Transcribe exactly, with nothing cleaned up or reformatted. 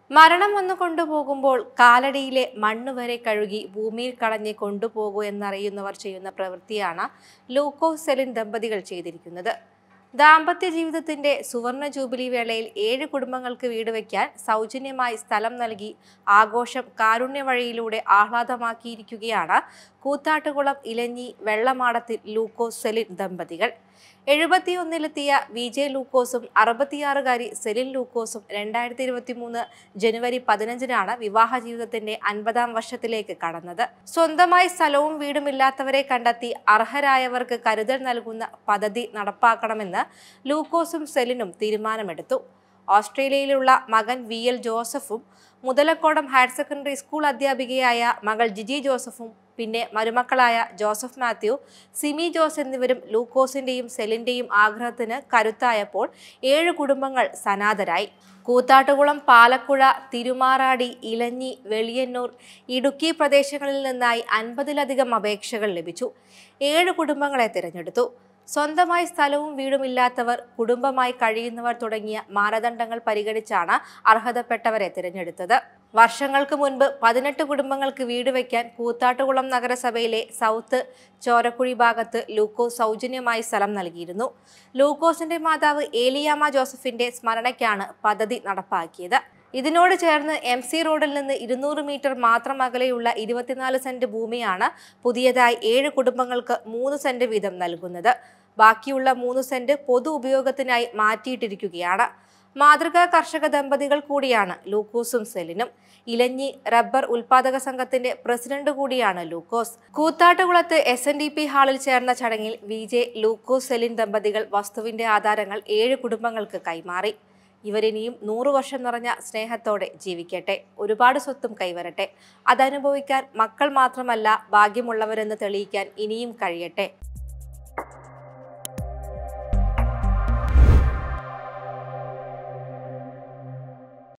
മരണം വന്നു കൊണ്ടുപോകുമ്പോൾ കാലടിയിലെ മണ്ണ് വരെ കഴുകി ഭൂമിയിൽ കളഞ്ഞ് കൊണ്ടുപോകൂ എന്നറിയുന്നവർ ചെയ്യുന്ന പ്രവൃത്തിയാണ് ലൂക്കോ സെലിൻ ദമ്പതികൾ ചെയ്തിരിക്കുന്നത്. ദാമ്പത്യ ജീവിതത്തിന്റെ സുവർണ ജൂബിലി വേളയിൽ ഏഴ് കുടുംബങ്ങൾക്ക് വീട് വയ്ക്കാൻ സൗജന്യമായി സ്ഥലം നൽകി ആഘോഷം കാരുണ്യ വഴിയിലൂടെ ആഹ്ലാദമാക്കിയിരിക്കുകയാണ് കൂത്താട്ടുകുളം ഇലഞ്ഞി വെള്ളമാടത്തിൽ ലൂക്കോ സെലിൻ ദമ്പതികൾ. എഴുപത്തിയൊന്നിലെത്തിയ വി ജെ ലൂക്കോസും അറുപത്തിയാറുകാരി സെലിൻ ലൂക്കോസും രണ്ടായിരത്തി ഇരുപത്തി മൂന്ന് ജനുവരി പതിനഞ്ചിനാണ് വിവാഹ ജീവിതത്തിന്റെ അൻപതാം വർഷത്തിലേക്ക് കടന്നത്. സ്വന്തമായി സ്ഥലവും വീടുമില്ലാത്തവരെ കണ്ടെത്തി അർഹരായവർക്ക് കരുതൽ നൽകുന്ന പദ്ധതി നടപ്പാക്കണമെന്ന് ലൂക്കോസും സെലിനും തീരുമാനമെടുത്തു. ഓസ്ട്രേലിയയിലുള്ള മകൻ വി എൽ ജോസഫും മുതലക്കോടം ഹയർ സെക്കൻഡറി സ്കൂൾ അധ്യാപികയായ മകൾ ജിജി ജോസഫും പിന്നെ മരുമക്കളായ ജോസഫ് മാത്യു, സിമി ജോസ് എന്നിവരും ലൂക്കോസിന്റെയും സെലിന്റെയും ആഗ്രഹത്തിന് കരുത്തായപ്പോൾ ഏഴ് കുടുംബങ്ങൾ സനാഥരായി. കൂത്താട്ടുകുളം, പാലക്കുഴ, തിരുമാറാടി, ഇലഞ്ഞി, വെളിയന്നൂർ, ഇടുക്കി പ്രദേശങ്ങളിൽ നിന്നായി അൻപതിലധികം അപേക്ഷകൾ ലഭിച്ചു. ഏഴ് കുടുംബങ്ങളെ തിരഞ്ഞെടുത്തു. സ്വന്തമായി സ്ഥലവും വീടുമില്ലാത്തവർ, കുടുംബമായി കഴിയുന്നവർ തുടങ്ങിയ മാനദണ്ഡങ്ങൾ പരിഗണിച്ചാണ് അർഹതപ്പെട്ടവരെ തിരഞ്ഞെടുത്തത്. വർഷങ്ങൾക്ക് മുൻപ് പതിനെട്ട് കുടുംബങ്ങൾക്ക് വീട് വയ്ക്കാൻ കൂത്താട്ടുകുളം നഗരസഭയിലെ സൗത്ത് ചോരക്കുഴി ഭാഗത്ത് ലൂക്കോസ് സൗജന്യമായി സ്ഥലം നൽകിയിരുന്നു. ലൂക്കോസിന്റെ മാതാവ് ഏലിയാമ്മ ജോസഫിന്റെ സ്മരണയ്ക്കാണ് പദ്ധതി നടപ്പാക്കിയത്. ഇതിനോട് ചേർന്ന് എം സി റോഡിൽ നിന്ന് ഇരുന്നൂറ് മീറ്റർ മാത്രം അകലെയുള്ള ഇരുപത്തിനാല് സെന്റ് ഭൂമിയാണ് പുതിയതായി ഏഴ് കുടുംബങ്ങൾക്ക് മൂന്ന് സെന്റ് വീതം നൽകുന്നത്. ബാക്കിയുള്ള മൂന്ന് സെന്റ് പൊതു ഉപയോഗത്തിനായി മാറ്റിയിട്ടിരിക്കുകയാണ്. മാതൃകാ കർഷക ദമ്പതികൾ കൂടിയാണ് ലൂക്കോസും സെലിനും. ഇലഞ്ഞി റബ്ബർ ഉൽപാദക സംഘത്തിന്റെ പ്രസിഡന്റ് കൂടിയാണ് ലൂക്കോസ്. കൂത്താട്ടുകുളത്ത് എസ് എൻ ഡി പി ഹാളിൽ ചേർന്ന ചടങ്ങിൽ വി ജെ ലൂക്കോസ് സെലിൻ ദമ്പതികൾ വസ്തുവിന്റെ ആധാരങ്ങൾ ഏഴ് കുടുംബങ്ങൾക്ക് കൈമാറി. ഇവരിനിയും നൂറു വർഷം നിറഞ്ഞ സ്നേഹത്തോടെ ജീവിക്കട്ടെ, ഒരുപാട് സ്വത്തും കൈവരട്ടെ. അതനുഭവിക്കാൻ മക്കൾ മാത്രമല്ല ഭാഗ്യമുള്ളവരെന്ന് തെളിയിക്കാൻ ഇനിയും കഴിയട്ടെ.